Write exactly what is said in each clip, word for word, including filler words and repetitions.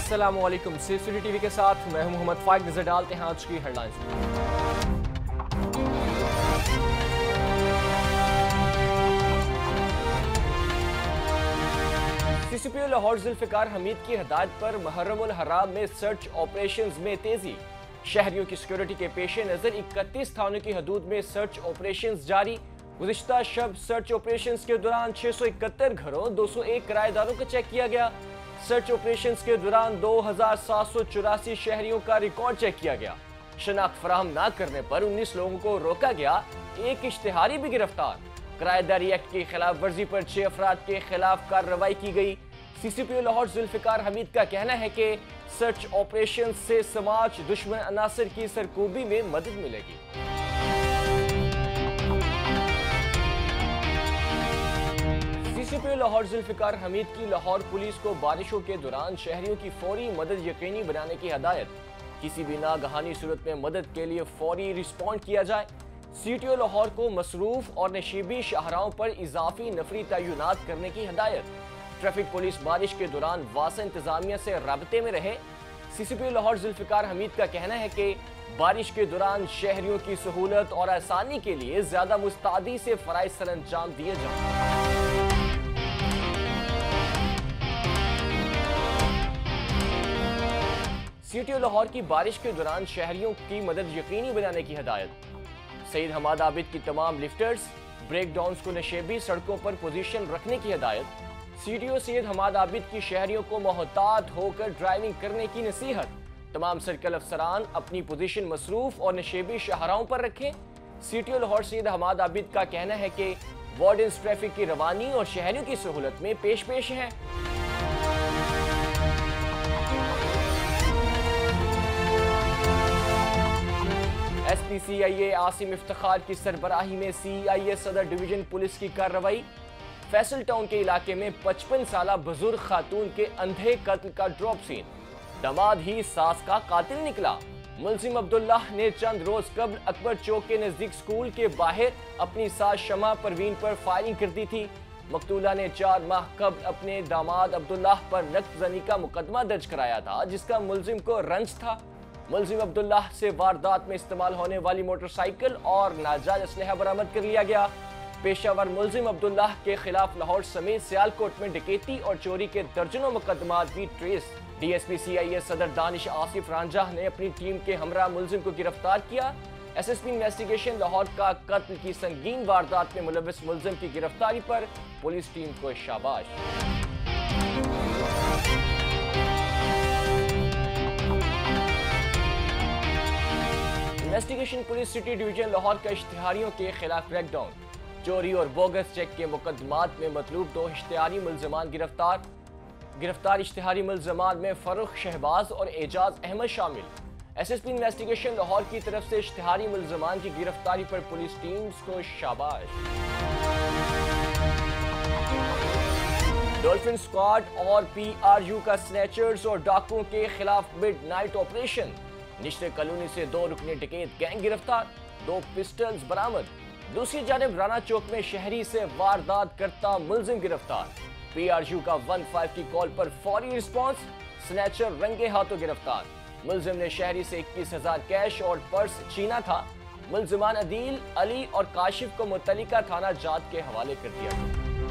अस्सलामु अलैकुम। CCT TV के साथ मैं हूं मोहम्मद फाइक। नजर डालते हैं आज की हेडलाइंस। सीसीपीओ लाहौर जुल्फिकार हमीद की हिदायत पर मुहर्रमुल हराम में सर्च ऑपरेशंस में तेजी। शहरियों की सिक्योरिटी के पेश नजर इकतीस थानों की हदूद में सर्च ऑपरेशंस जारी। गुज़िश्ता शब सर्च ऑपरेशंस के दौरान छह सौ इकहत्तर घरों, दो सौ एक किराएदारों को चेक किया गया। सर्च ऑपरेशंस के दौरान दो हजार सात सौ चौरासी शहरियों का रिकॉर्ड चेक किया गया। शनाख्त फराहम न करने पर उन्नीस लोगों को रोका गया। एक इश्तिहारी भी गिरफ्तार। किराएदारी एक्ट की खिलाफ वर्जी पर छह अफराद के खिलाफ कार्रवाई की गई। सीसीपीओ लाहौर जुल्फिकार हमीद का कहना है कि सर्च ऑपरेशन से समाज दुश्मन अनासर की सरकूबी में मदद मिलेगी। सीसीपीओ लाहौर जुल्फिकार हमीद की लाहौर पुलिस को बारिशों के दौरान शहरियों की फौरी मदद यकीनी बनाने की हदायत। किसी भी नागहानी सूरत में मदद के लिए फौरी रिस्पॉन्ड किया जाए। सीटीओ लाहौर को मसरूफ और नशीबी शाहराहों पर इजाफी नफरी तैनात करने की हदायत। ट्रैफिक पुलिस बारिश के दौरान वासा इंतजामिया से राबते में रहे। सीसीपीओ लाहौर जुल्फिकार हमीद का कहना है कि बारिश के दौरान शहरियों की सहूलत और आसानी के लिए ज्यादा मुस्तैदी से फराइज सर अंजाम दिए जाएं। सीटीओ लाहौर की बारिश के दौरान शहरियों की मदद यकीनी बनाने की हदायत। सईद हमाद आबिद की तमाम लिफ्टर्स, ब्रेक डाउन्स को नशेबी सड़कों पर पोजीशन रखने की हदायत। सीटीओ सैयद हमाद आबिद की शहरियों को मोहतात होकर ड्राइविंग करने की नसीहत। तमाम सर्कल अफसरान अपनी पोजीशन मसरूफ और नशेबी शाहराहों पर रखें। सीटीओ लाहौर सैयद हमाद आबिद का कहना है कि वार्डन्स ट्रैफिक की रवानी और शहरियों की सहूलत में पेश पेश हैं। S P C I A Asim Iftikhar की सरबराही में सी आई ए सदर डिवीजन पुलिस की कार्रवाई। फैसल टाउन के इलाके में पचपन साल बुजुर्ग खातून के अंधे कत्ल का ड्रॉप सीन। दामाद ही सास का कातिल निकला। मुलजिम अब्दुल्लाह ने चंद रोज कबल अकबर चौक के नजदीक स्कूल के बाहर अपनी सास शमा परवीन पर फायरिंग कर दी थी। मकतूला ने चार माह कबल अपने दामाद अब्दुल्लाह पर नक्तजनी का मुकदमा दर्ज कराया था, जिसका मुलजिम को रंज था। मुलजिम अब्दुल्लाह से वारदात में इस्तेमाल होने वाली मोटरसाइकिल और नाजायज असलहा बरामद कर लिया गया। पेशावर मुलजिम अब्दुल्लाह के खिलाफ लाहौर समेत सियालकोट में डकैती और चोरी के दर्जनों मुकदमात भी ट्रेस। डीएसपी सीआईए सदर दानिश आसिफ रांझा ने अपनी टीम के हमरा मुलजिम को गिरफ्तार किया। एसएसपी इन्वेस्टिगेशन लाहौर का कत्ल की संगीन वारदात में मुलविस मुलजिम की गिरफ्तारी पर पुलिस टीम को शाबाश। Investigation police city division Lahore का इश्तिहारियों के खिलाफ क्रैकडाउन। चोरी और बोगस चेक के मुकदमात में मतलूब दो इश्तिहारी मुलजमान गिरफ्तार। गिरफ्तार इश्तिहारी मुलजमान में फरुख शहबाज और एजाज अहमद शामिल। एसएसपी इन्वेस्टिगेशन लाहौर की तरफ से इश्तिहारी मुलजमान की गिरफ्तारी पर पुलिस टीम्स को शाबाश। डॉल्फिन स्क्वाड और पीआरयू का स्नैचर्स और डाकुओं के खिलाफ मिडनाइट ऑपरेशन। निश्ते कॉलोनी से दो रुकने डकैत गैंग गिरफ्तार, दो पिस्टल्स बरामद। दूसरी जानिब राना चौक में शहरी से वारदात करता मुलजिम गिरफ्तार। पीआरयू का वन फाइव की कॉल पर फौरी रिस्पांस, स्नैचर रंगे हाथों गिरफ्तार। मुलजिम ने शहरी से इक्कीस हजार कैश और पर्स छीना था। मुलजिमान अदील, अली और काशिफ को मुतल्लिका थाना जात के हवाले कर दिया।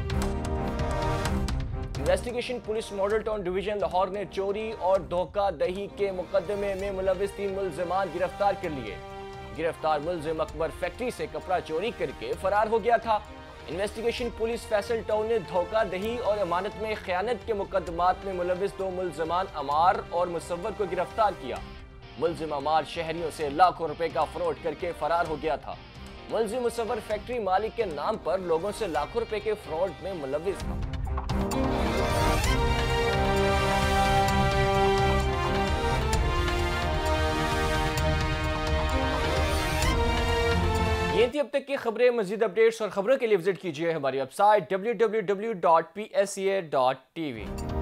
Investigation police model town division Lahore ने चोरी और धोखाधड़ी के मुकदमे में मुलविस तीन मुलजिमान गिरफ्तार कर लिए। गिरफ्तार मुलजिम अकबर फैक्ट्री से कपड़ा चोरी करके फरार हो गया था। इन्वेस्टिगेशन पुलिस फैसल टाउन ने धोखाधड़ी और अमानत में खयानत के मुकदमात में मुलविस दो मुलजिमान अमार और मुसव्वर को गिरफ्तार किया। मुलजिम अमार शहरियों से लाखों रुपए का फ्रॉड करके फरार हो गया था। मुलजिम मुसव्वर फैक्ट्री मालिक के नाम पर लोगों से लाखों रुपए के फ्रॉड में मुलविस था। ये थी अब तक की खबरें। मजीद अपडेट्स और खबरों के लिए विजिट कीजिए हमारी website W W W dot P S E A dot T we.